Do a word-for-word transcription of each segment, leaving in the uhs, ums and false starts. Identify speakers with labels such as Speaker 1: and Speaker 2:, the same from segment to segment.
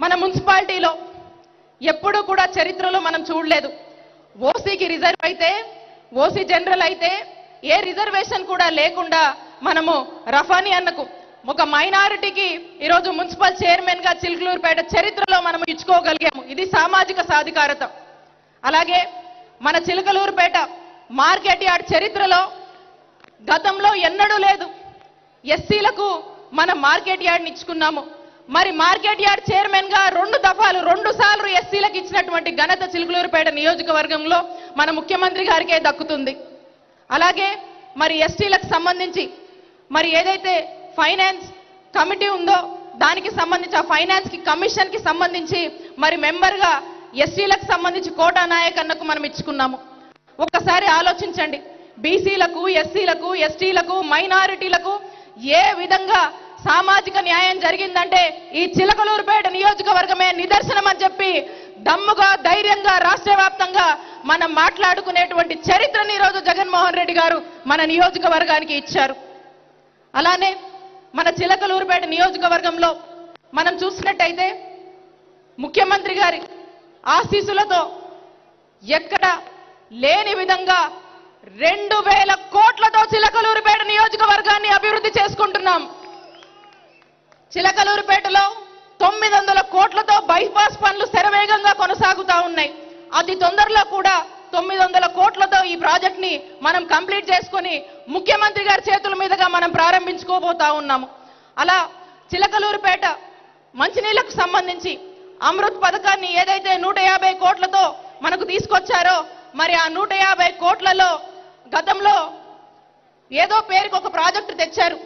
Speaker 1: మన మున్సిపాలిటీలో ఎప్పుడూ కూడా చరిత్రలో మనం చూడలేదు. ఓసీకి రిజర్వ్ అయితే, ఓసీ జనరల్ అయితే ఏ రిజర్వేషన్ కూడా లేకుండా మనము రఫానీ అన్నకు ఒక మైనారిటీకి ఈరోజు మున్సిపల్ చైర్మన్ గా చిలుకలూరుపేట చరిత్రలో మనం ఇచ్చుకోగలిగాము. ఇది సామాజిక సాధికారత. అలాగే మన చిలుకలూరుపేట మార్కెట్ యార్డ్ చరిత్రలో గతంలో ఎన్నడూ లేదు. ఎస్సీలకు మనం మార్కెట్ యార్డ్ని ఇచ్చుకున్నాము. మరి మార్కెట్ యార్డ్ చైర్మన్ గా రెండు దఫాలు రెండు సార్లు ఎస్సీలకు ఇచ్చినటువంటి ఘనత చిలుకలూరుపేట నియోజకవర్గంలో మన ముఖ్యమంత్రి గారికే దక్కుతుంది. అలాగే మరి ఎస్టీలకు సంబంధించి మరి ఏదైతే ఫైనాన్స్ కమిటీ ఉందో దానికి సంబంధించి ఆ ఫైనాన్స్ కి కమిషన్ కి సంబంధించి మరి మెంబర్ గా ఎస్టీలకు సంబంధించి కోటా నాయక్ అన్నకు మనం ఇచ్చుకున్నాము. ఒక్కసారి ఆలోచించండి, బీసీలకు, ఎస్సీలకు, ఎస్టీలకు, మైనారిటీలకు ఏ విధంగా సామాజిక న్యాయం జరిగిందంటే ఈ చిలకలూరుపేట నియోజకవర్గమే నిదర్శనం అని చెప్పి దమ్ముగా ధైర్యంగా రాష్ట్ర వ్యాప్తంగా మనం మాట్లాడుకునేటువంటి చరిత్రని ఈరోజు జగన్మోహన్ రెడ్డి గారు మన నియోజకవర్గానికి ఇచ్చారు. అలానే మన చిలకలూరుపేట నియోజకవర్గంలో మనం చూసినట్టయితే ముఖ్యమంత్రి గారి ఆశీస్సులతో ఎక్కడ లేని విధంగా రెండు వేల కోట్లతో చిలకలూరుపేట నియోజకవర్గాన్ని అభివృద్ధి చేసుకుంటున్నాం. చిలకలూరుపేటలో తొమ్మిది వందల కోట్లతో బైపాస్ పనులు శరవేగంగా కొనసాగుతా ఉన్నాయి. అతి తొందరలో కూడా తొమ్మిది వందల కోట్లతో ఈ ప్రాజెక్ట్ ని మనం కంప్లీట్ చేసుకుని ముఖ్యమంత్రి గారి చేతుల మీదుగా మనం ప్రారంభించుకోబోతా ఉన్నాము. అలా చిలకలూరుపేట మంచినీళ్లకు సంబంధించి అమృత్ పథకాన్ని ఏదైతే నూట యాభై కోట్లతో మనకు తీసుకొచ్చారో మరి ఆ నూట యాభై కోట్లలో గతంలో ఏదో పేరుకు ఒక ప్రాజెక్టు తెచ్చారు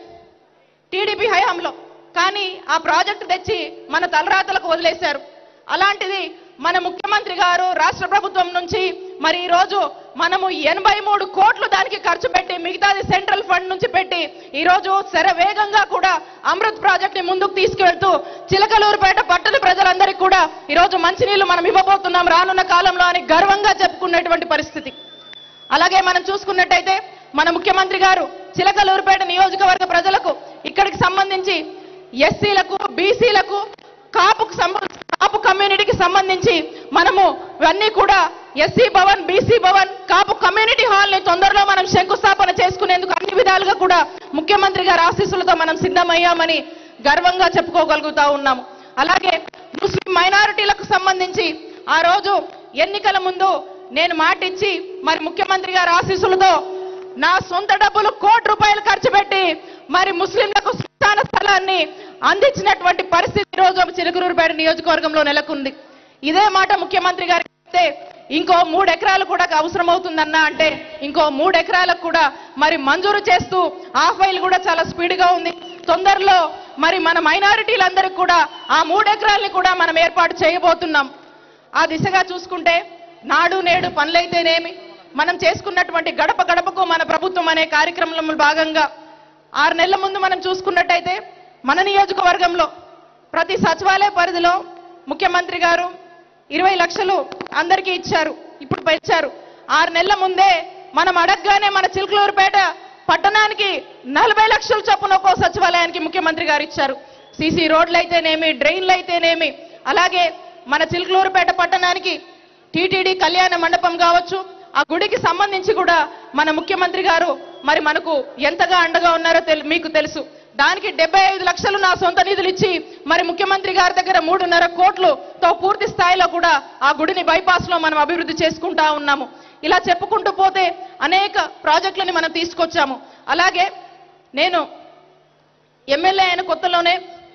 Speaker 1: టీడీపీ హయాంలో, కానీ ఆ ప్రాజెక్టు తెచ్చి మన తలరాతలకు వదిలేశారు. అలాంటిది మన ముఖ్యమంత్రి గారు రాష్ట్ర ప్రభుత్వం నుంచి మరి ఈ రోజు మనము ఎనభై మూడు కోట్లు దానికి ఖర్చు పెట్టి మిగతాది సెంట్రల్ ఫండ్ నుంచి పెట్టి ఈ రోజు శరవేగంగా కూడా అమృత్ ప్రాజెక్ట్ ని ముందుకు తీసుకువెళ్తూ చిలకలూరుపేట పట్టణ ప్రజలందరికీ కూడా ఈ రోజు మంచినీళ్లు మనం ఇవ్వబోతున్నాం రానున్న కాలంలో అని గర్వంగా చెప్పుకునేటువంటి పరిస్థితి. అలాగే మనం చూసుకున్నట్టయితే మన ముఖ్యమంత్రి గారు చిలకలూరుపేట నియోజకవర్గ ప్రజలకు ఇక్కడికి సంబంధించి ఎస్సీలకు, బీసీలకు, కాపుకు కాపు కమ్యూనిటీకి సంబంధించి మనము ఇవన్నీ కూడా SC Bhavan, BC Bhavan, Kapu community hall ని తొందరలో మనం శంకుస్థాపన చేసుకునేందుకు అన్ని విధాలుగా కూడా ముఖ్యమంత్రి గారి ఆశీస్సులతో మనం సిద్ధమయ్యామని గర్వంగా చెప్పుకోగలుగుతా ఉన్నాము. అలాగే ముస్లిం మైనారిటీలకు సంబంధించి ఆ రోజు ఎన్నికల ముందు నేను మాటిచ్చి మరి ముఖ్యమంత్రి గారి ఆశీస్సులతో నా సొంత డబ్బులు కోటి రూపాయలు ఖర్చు పెట్టి మరి ముస్లింలకు శ్మశాన స్థలాన్ని అందించినటువంటి పరిస్థితి రోజు చిలకలూరుపేట నియోజకవర్గంలో నెలకొంది. ఇదే మాట ముఖ్యమంత్రి గారికి చెప్తే ఇంకో మూడు ఎకరాలు కూడా అవసరం అవుతుందన్నా అంటే ఇంకో మూడు ఎకరాలకు కూడా మరి మంజూరు చేస్తూ ఆ ఫైల్ కూడా చాలా స్పీడ్ గా ఉంది. తొందరలో మరి మన మైనారిటీలందరికీ కూడా ఆ మూడు ఎకరాలని కూడా మనం ఏర్పాటు చేయబోతున్నాం. ఆ దిశగా చూసుకుంటే నాడు నేడు పనులైతేనేమి, మనం చేసుకున్నటువంటి గడప గడపకు మన ప్రభుత్వం అనే కార్యక్రమంలో భాగంగా ఆరు నెలల ముందు మనం చూసుకున్నట్టయితే మన నియోజకవర్గంలో ప్రతి సచివాలయ పరిధిలో ముఖ్యమంత్రి గారు ఇరవై లక్షలు అందరికీ ఇచ్చారు, ఇప్పుడు పెంచారు. ఆరు నెలల ముందే మనం అడగగానే మన చిలకలూరుపేట పట్టణానికి నలభై లక్షల చొప్పున ఒక్కో సచివాలయానికి ముఖ్యమంత్రి గారు ఇచ్చారు. సీసీ రోడ్లు అయితేనేమి, డ్రైన్లు అయితేనేమి, అలాగే మన చిలకలూరుపేట పట్టణానికి టీటీడీ కళ్యాణ మండపం కావచ్చు, ఆ గుడికి సంబంధించి కూడా మన ముఖ్యమంత్రి గారు మరి మనకు ఎంతగా అండగా ఉన్నారో మీకు తెలుసు. దానికి డెబ్బై ఐదు లక్షలు నా సొంత నిధులు ఇచ్చి మరి ముఖ్యమంత్రి గారి దగ్గర మూడున్నర కోట్లతో పూర్తి స్థాయిలో కూడా ఆ గుడిని బైపాస్ లో మనం అభివృద్ధి చేసుకుంటా ఉన్నాము. ఇలా చెప్పుకుంటూ పోతే అనేక ప్రాజెక్టులని మనం తీసుకొచ్చాము. అలాగే నేను ఎమ్మెల్యే అయిన కొత్తలోనే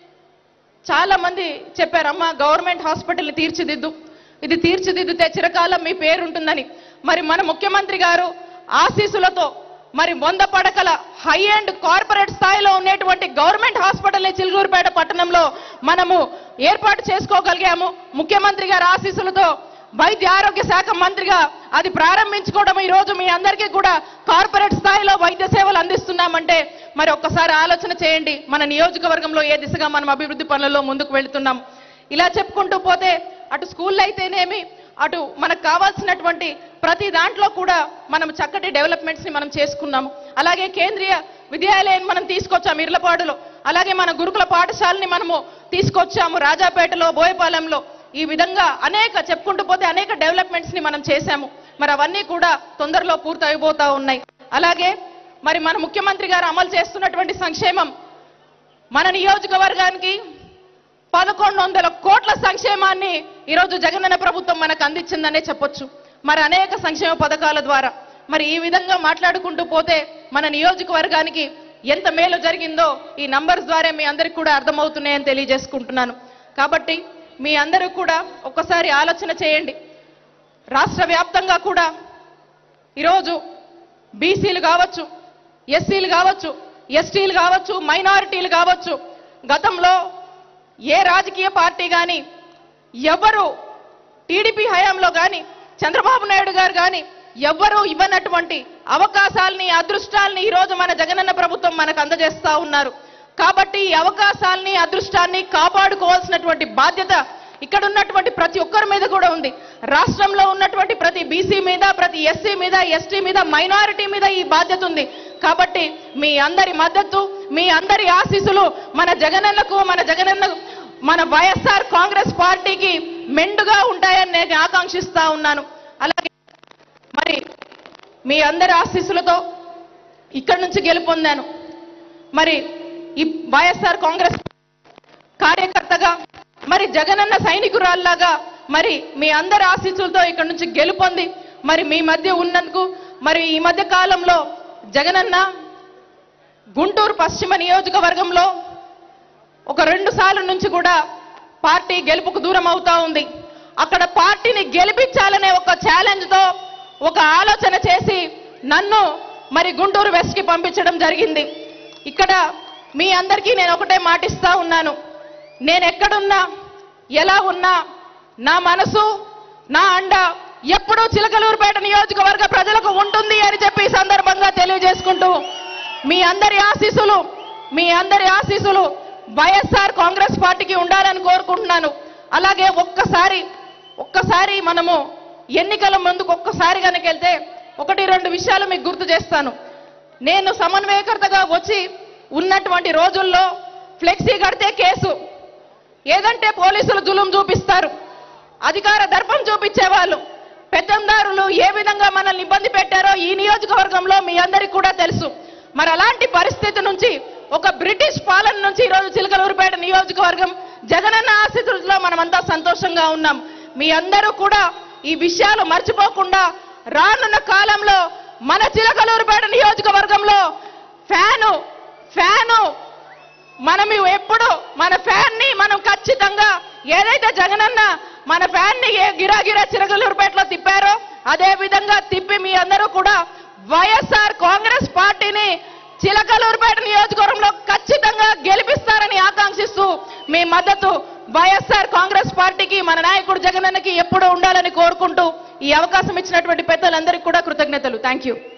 Speaker 1: చాలా మంది చెప్పారు, అమ్మా గవర్నమెంట్ హాస్పిటల్ని తీర్చిదిద్దు, ఇది తీర్చిదిద్దితే చిరకాలం మీ పేరు ఉంటుందని. మరి మన ముఖ్యమంత్రి గారు ఆశీస్సులతో మరి వంద పడకల హై అండ్ కార్పొరేట్ స్థాయిలో ఉండేటువంటి గవర్నమెంట్ హాస్పిటల్ చిలుకూరుపేట పట్టణంలో మనము ఏర్పాటు చేసుకోగలిగాము. ముఖ్యమంత్రి గారి ఆశీస్సులతో వైద్య ఆరోగ్య శాఖ మంత్రిగా అది ప్రారంభించుకోవడం ఈ రోజు మీ అందరికీ కూడా కార్పొరేట్ స్థాయిలో వైద్య సేవలు అందిస్తున్నామంటే మరి ఒక్కసారి ఆలోచన చేయండి మన నియోజకవర్గంలో ఏ దిశగా మనం అభివృద్ధి పనులలో ముందుకు వెళ్తున్నాం. ఇలా చెప్పుకుంటూ పోతే అటు స్కూల్ అయితేనేమి, అటు మనకు కావాల్సినటువంటి ప్రతి దాంట్లో కూడా మనం చక్కటి డెవలప్మెంట్స్ ని మనం చేసుకున్నాము. అలాగే కేంద్రీయ విద్యాలయాన్ని మనం తీసుకొచ్చాము ఇర్లపాడులో. అలాగే మన గురుకుల పాఠశాలని మనము తీసుకొచ్చాము రాజాపేటలో, బోయపాలెంలో. ఈ విధంగా అనేక చెప్పుకుంటూ పోతే అనేక డెవలప్మెంట్స్ ని మనం చేశాము. మరి అవన్నీ కూడా తొందరలో పూర్తి అయిపోతా ఉన్నాయి. అలాగే మరి మన ముఖ్యమంత్రి గారు అమలు చేస్తున్నటువంటి సంక్షేమం మన నియోజకవర్గానికి పదకొండు వందల కోట్ల సంక్షేమాన్ని ఈరోజు జగనన్న ప్రభుత్వం మనకు అందించిందనే చెప్పొచ్చు. మరి అనేక సంక్షేమ పథకాల ద్వారా మరి ఈ విధంగా మాట్లాడుకుంటూ పోతే మన నియోజకవర్గానికి ఎంత మేలు జరిగిందో ఈ నంబర్స్ ద్వారా మీ అందరికీ కూడా అర్థమవుతున్నాయని తెలియజేసుకుంటున్నాను. కాబట్టి మీ అందరూ కూడా ఒక్కసారి ఆలోచన చేయండి. రాష్ట్ర వ్యాప్తంగా కూడా ఈరోజు బీసీలు కావచ్చు, ఎస్సీలు కావచ్చు, ఎస్టీలు కావచ్చు, మైనారిటీలు కావచ్చు, గతంలో ఏ రాజకీయ పార్టీ కానీ ఎవరు టీడీపీ హయాంలో కానీ చంద్రబాబు నాయుడు గారు కానీ ఎవ్వరూ ఇవ్వనటువంటి అవకాశాలని, అదృష్టాలని ఈరోజు మన జగనన్న ప్రభుత్వం మనకు అందజేస్తా ఉన్నారు. కాబట్టి ఈ అవకాశాలని, అదృష్టాన్ని కాపాడుకోవాల్సినటువంటి బాధ్యత ఇక్కడ ఉన్నటువంటి ప్రతి ఒక్కరి మీద కూడా ఉంది. రాష్ట్రంలో ఉన్నటువంటి ప్రతి బీసీ మీద, ప్రతి ఎస్సీ మీద, ఎస్టీ మీద, మైనారిటీ మీద ఈ బాధ్యత ఉంది. కాబట్టి మీ అందరి మద్దతు, మీ అందరి ఆశీస్సులు మన జగనన్నకు, మన జగనన్న మన వైఎస్ఆర్ కాంగ్రెస్ పార్టీకి మెండుగా ఉంటాయని నేను ఆకాంక్షిస్తా ఉన్నాను. అలాగే మరి మీ అందరి ఆశీస్సులతో ఇక్కడ నుంచి గెలుపొందాను. మరి ఈ వైఎస్ఆర్ కాంగ్రెస్ కార్యకర్తగా, మరి జగనన్న సైనికురాల్లాగా మరి మీ అందరి ఆశీస్సులతో ఇక్కడ నుంచి గెలుపొంది మరి మీ మధ్య ఉన్నందుకు, మరి ఈ మధ్య కాలంలో జగనన్న గుంటూరు పశ్చిమ నియోజకవర్గంలో ఒక రెండు సార్లు నుంచి కూడా పార్టీ గెలుపుకు దూరం అవుతా ఉంది. అక్కడ పార్టీని గెలిపించాలనే ఒక ఛాలెంజ్ తో ఒక ఆలోచన చేసి నన్ను మరి గుంటూరు వెస్ట్ కి పంపించడం జరిగింది. ఇక్కడ మీ అందరికీ నేను ఒకటే మాటిస్తా ఉన్నాను, నేను ఎక్కడున్నా ఎలా ఉన్నా నా మనసు, నా అండ ఎప్పుడూ చిలకలూరుపేట నియోజకవర్గ ప్రజలకు ఉంటుంది అని చెప్పి సందర్భంగా తెలియజేసుకుంటూ మీ అందరి ఆశీస్సులు మీ అందరి ఆశీస్సులు వైఎస్ఆర్ కాంగ్రెస్ పార్టీకి ఉండాలని కోరుకుంటున్నాను. అలాగే ఒక్కసారి ఒక్కసారి మనము ఎన్నికల ముందుకు ఒక్కసారి కనుక వెళ్తే ఒకటి రెండు విషయాలు మీకు గుర్తు చేస్తాను. నేను సమన్వయకర్తగా వచ్చి ఉన్నటువంటి రోజుల్లో ఫ్లెక్సీ కడితే కేసు, ఏదంటే పోలీసులు జులుం చూపిస్తారు, అధికార దర్పం చూపించేవాళ్ళు, పెత్తందారులు ఏ విధంగా మనల్ని ఇబ్బంది పెట్టారో ఈ నియోజకవర్గంలో మీ అందరికీ కూడా తెలుసు. మరి అలాంటి పరిస్థితి నుంచి, ఒక బ్రిటిష్ పాలన నుంచి ఈరోజు చిలకలూరుపేట నియోజకవర్గం జగనన్న ఆశీస్సులతో మనమంతా సంతోషంగా ఉన్నాం. మీ అందరూ కూడా ఈ విషయాలు మర్చిపోకుండా రానున్న కాలంలో మన చిలకలూరుపేట నియోజకవర్గంలో ఫ్యాను ఫ్యాను మనం ఎప్పుడు మన ఫ్యాన్ ని మనం ఖచ్చితంగా ఏదైతే జగనన్న మన ఫ్యాన్ ని ఏ గిరాగిరా చిలకలూరుపేటలో తిప్పారో అదే విధంగా తిప్పి మీ అందరూ కూడా వైఎస్ఆర్ కాంగ్రెస్ పార్టీని చిలకలూరుపేట నియోజకవర్గంలో ఖచ్చితంగా గెలిపిస్తారని ఆకాంక్షిస్తూ మీ మద్దతు వైఎస్ఆర్ కాంగ్రెస్ పార్టీకి, మన నాయకుడు జగనన్నకి ఎప్పుడూ ఉండాలని కోరుకుంటూ ఈ అవకాశం ఇచ్చినటువంటి పెద్దలందరికీ కూడా కృతజ్ఞతలు. Thank you.